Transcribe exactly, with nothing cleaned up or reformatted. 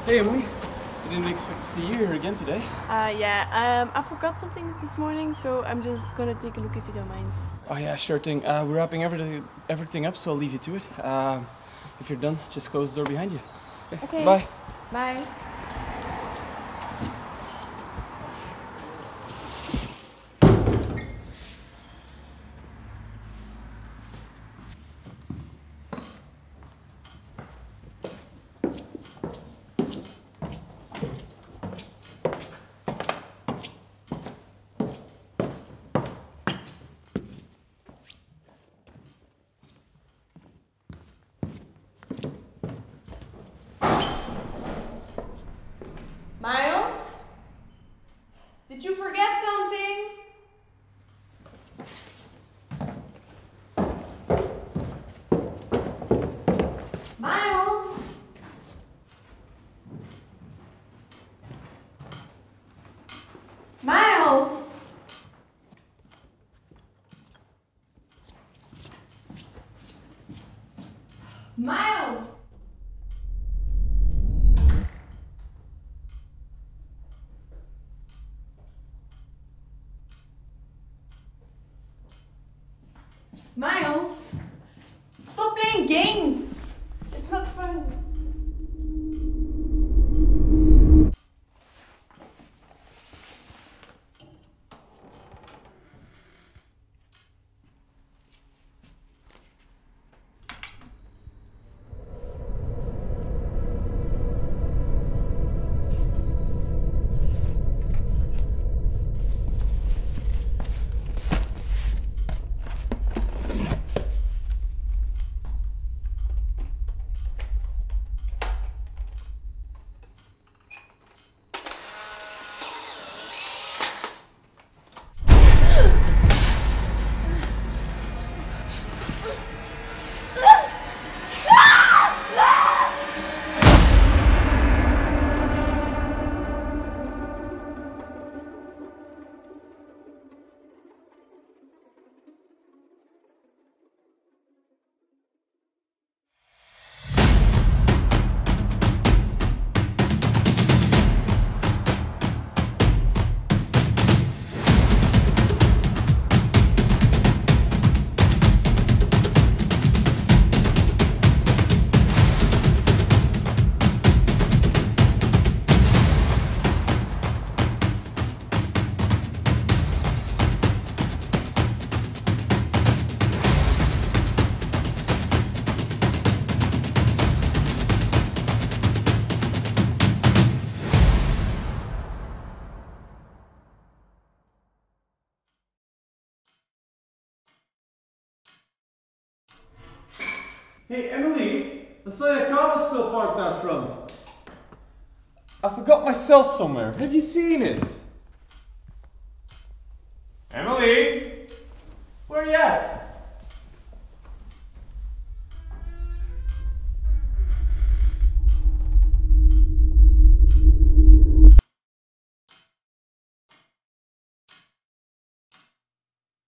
Hey Emily, I didn't expect to see you here again today. Uh, yeah, um, I forgot some things this morning, so I'm just gonna take a look if you don't mind. Oh yeah, sure thing. Uh, we're wrapping everything, everything up, so I'll leave you to it. Uh, if you're done, just close the door behind you. Okay. Okay. Bye. Bye. Miles? Did you forget something? Miles? Miles? Miles? Miles, stop playing games. It's not fun. Hey Emily, I saw your car was still parked out front. I forgot my cell somewhere. Have you seen it? Emily? Where are you at?